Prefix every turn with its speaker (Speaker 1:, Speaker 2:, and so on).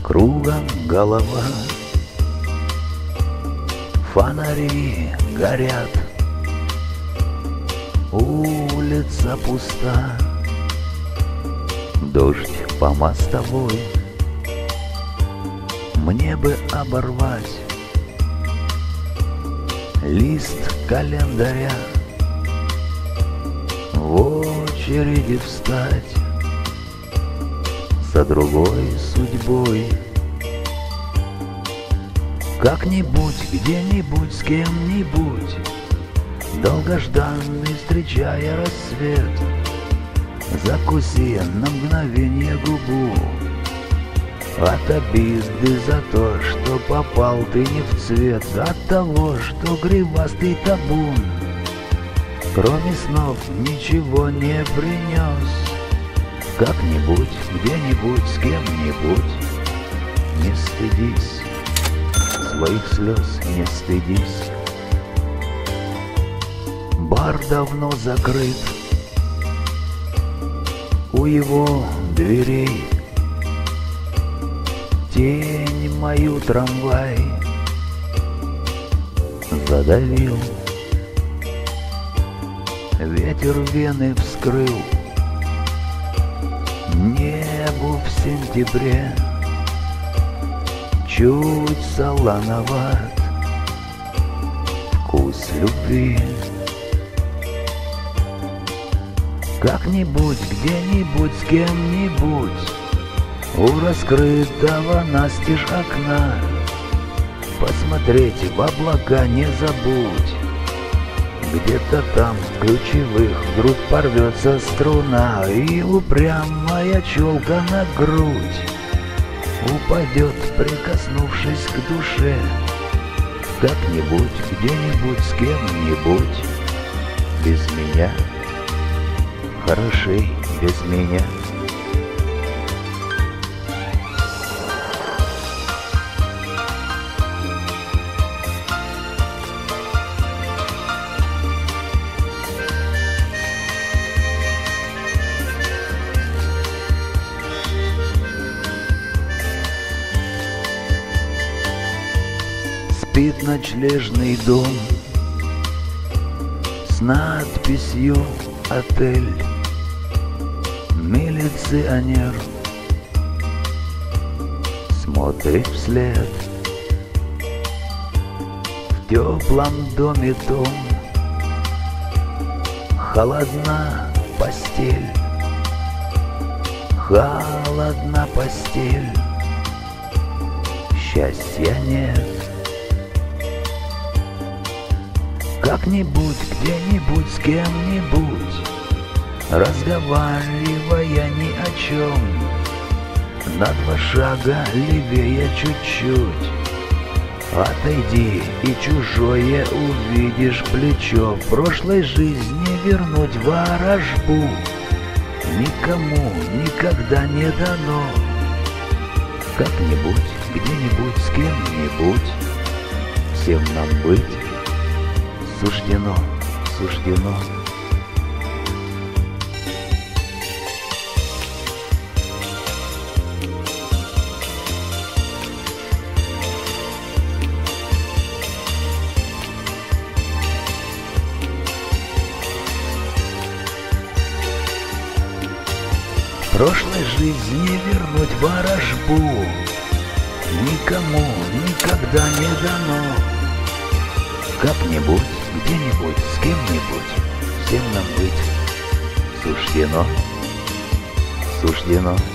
Speaker 1: Кругом голова, фонари горят, улица пуста, дождь по мостовой. Мне бы оборвать лист календаря, в очереди встать за другой судьбой. Как-нибудь, где-нибудь, с кем-нибудь, долгожданный, встречая рассвет, закуси на мгновенье губу от обиды за то, что попал ты не в цвет, от того, что гривастый табун кроме снов ничего не принес. Как-нибудь, где-нибудь, с кем-нибудь, не стыдись своих слез, не стыдись. Бар давно закрыт, у его дверей тень мою трамвай задавил. Ветер вены вскрыл небу в сентябре, чуть солоноват вкус любви. Как-нибудь, где-нибудь, с кем-нибудь, у раскрытого настежь окна посмотреть в облака не забудь. Где-то там в ключевых вдруг порвется струна, и упрямая челка на грудь упадет, прикоснувшись к душе. Как-нибудь, где-нибудь, с кем-нибудь, без меня, хорошей без меня. Спит ночлежный дом с надписью «Отель». Милиционер смотрит вслед. В теплом доме дом, холодна постель, холодна постель, счастья нет. Как-нибудь, где-нибудь, с кем-нибудь, разговаривая ни о чем, на 2 шага левее чуть-чуть отойди, и чужое увидишь плечо. В прошлой жизни вернуть ворожбу никому никогда не дано. Как-нибудь, где-нибудь, с кем-нибудь, всем нам быть суждено, суждено. В прошлой жизни вернуть ворожбу никому никогда не дано. Как-нибудь, где-нибудь, с кем-нибудь, всем нам быть суждено, суждено.